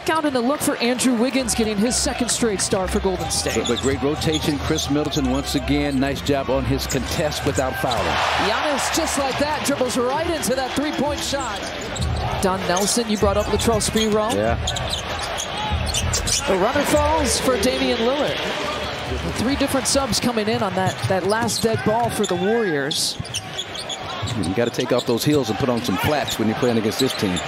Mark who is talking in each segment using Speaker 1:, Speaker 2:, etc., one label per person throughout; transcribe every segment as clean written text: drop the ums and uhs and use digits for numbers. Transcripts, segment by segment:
Speaker 1: out in the look for Andrew Wiggins, getting his second straight start for Golden State.
Speaker 2: But great rotation. Khris Middleton once again. Nice job on his contest without fouling.
Speaker 1: Giannis, just like that, dribbles right into that three-point shot. Don Nelson, you brought up Latrell Sprewell.
Speaker 2: Yeah.
Speaker 1: The runner falls for Damian Lillard. 3 different subs coming in on that last dead ball for the Warriors.
Speaker 2: You got to take off those heels and put on some flats when you're playing against this team.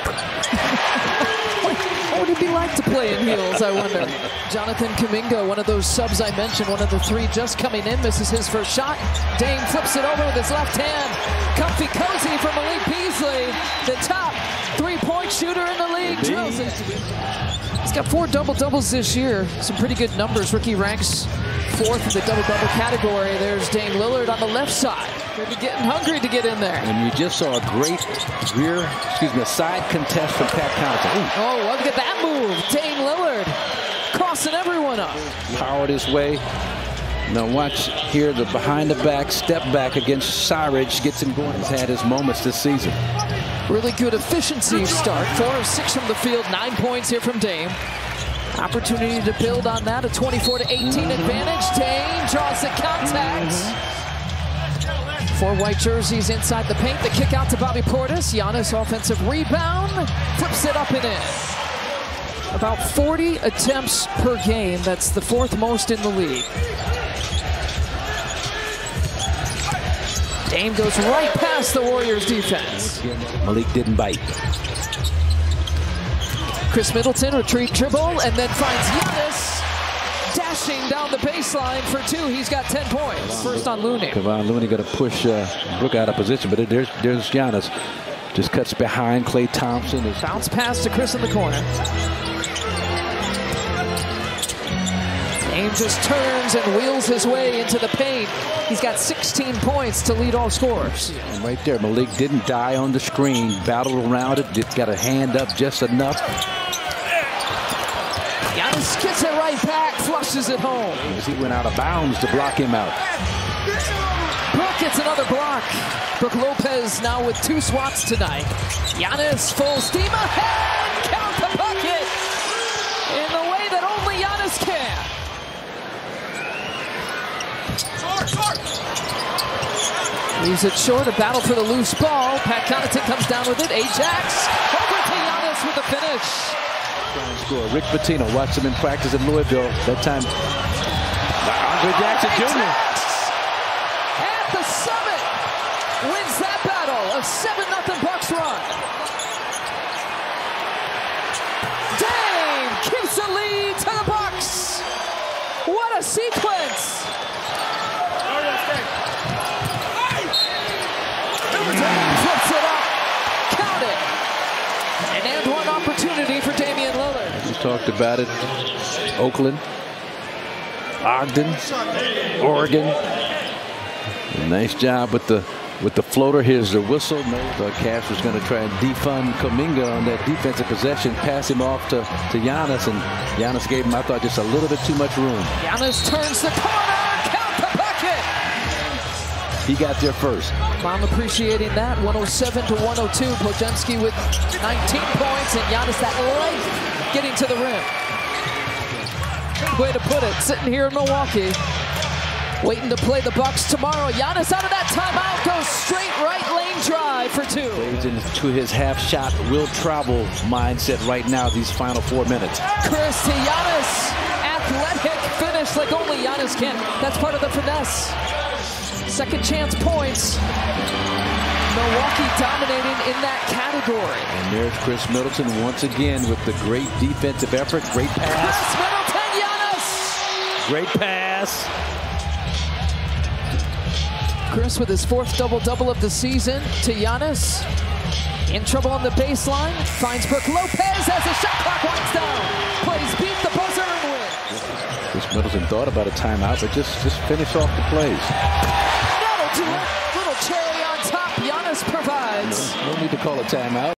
Speaker 1: What would it be like to play in heels, I wonder? Jonathan Kuminga, one of those subs I mentioned, one of the 3 just coming in, misses his first shot. Dame flips it over with his left hand. Comfy cozy for Malik Beasley, the top 3-point shooter in the league. Drills it. He's got 4 double-doubles this year. Some pretty good numbers. Rookie ranks 4th in the double-double category. There's Dame Lillard on the left side. Maybe getting hungry to get in there.
Speaker 2: And you just saw a great side contest from Pat Connaughton.
Speaker 1: Oh, look at that move. Dame Lillard crossing everyone up.
Speaker 2: Powered his way. Now watch here, the behind-the-back step back against Saric gets him going. He's had his moments this season.
Speaker 1: Really good efficiency start. 4 of 6 from the field, 9 points here from Dame. Opportunity to build on that, a 24-18 advantage. Dame draws the contact. 4 white jerseys inside the paint. The kick out to Bobby Portis. Giannis offensive rebound. Flips it up and in. About 40 attempts per game. That's the 4th most in the league. Dame goes right past the Warriors defense.
Speaker 2: Malik didn't bite.
Speaker 1: Khris Middleton retreat dribble and then finds Giannis dashing down the baseline for 2. He's got 10 points. First on Looney.
Speaker 2: Kevon Looney got to push Brook out of position, but there's Giannis. Just cuts behind Klay Thompson.
Speaker 1: Bounce pass to Khris in the corner. Dame just turns and wheels his way into the paint. He's got 16 points to lead all scorers.
Speaker 2: And right there, Malik didn't die on the screen. Battled around it. Got a hand up just enough.
Speaker 1: Giannis gets it right back, flushes it home.
Speaker 2: He went out of bounds to block him out.
Speaker 1: Brook gets another block. Brook Lopez now with 2 swats tonight. Giannis full steam ahead. Count the bucket in the way that only Giannis can. Leaves it short, a battle for the loose ball. Pat Connaughton comes down with it. Ajax over to Giannis with the finish.
Speaker 2: Score. Rick Pitino watched him in practice in Louisville. That time, Andre Jackson Jr.
Speaker 1: At the summit, wins that battle. A 7-0 Bucks run. Dame keeps the lead to the Bucks. What a sequence. Dame flips it up. Count it. And one opportunity for Damian Lillard.
Speaker 2: We talked about it. Oakland, Ogden, Oregon. Nice job with the floater. Here's the whistle. Cash was going to try and defund Kuminga on that defensive possession, pass him off to Giannis, and Giannis gave him, I thought, just a little bit too much room.
Speaker 1: Giannis turns the corner. Count the bucket.
Speaker 2: He got there first.
Speaker 1: I'm appreciating that. 107-102. Podziemski with 19 points, and Giannis that length getting to the rim. Good way to put it. Sitting here in Milwaukee, waiting to play the Bucks tomorrow. Giannis out of that timeout, goes straight right lane drive for 2.
Speaker 2: Plays into his half shot, will travel mindset right now. These final 4 minutes.
Speaker 1: Khris to Giannis, athletic finish like only Giannis can. That's part of the finesse. Second chance points. Milwaukee dominating in that category.
Speaker 2: And there's Khris Middleton once again with the great defensive effort. Great pass.
Speaker 1: Khris Middleton, Giannis.
Speaker 2: Great pass.
Speaker 1: Khris with his 4th double-double of the season to Giannis. In trouble on the baseline. Finds Brook Lopez as the shot clock winds down. Plays beat the buzzer and win.
Speaker 2: Khris Middleton thought about a timeout, but just finish off the plays.
Speaker 1: That'll do it. Little cherry on top. Giannis provides.
Speaker 2: No need to call a timeout.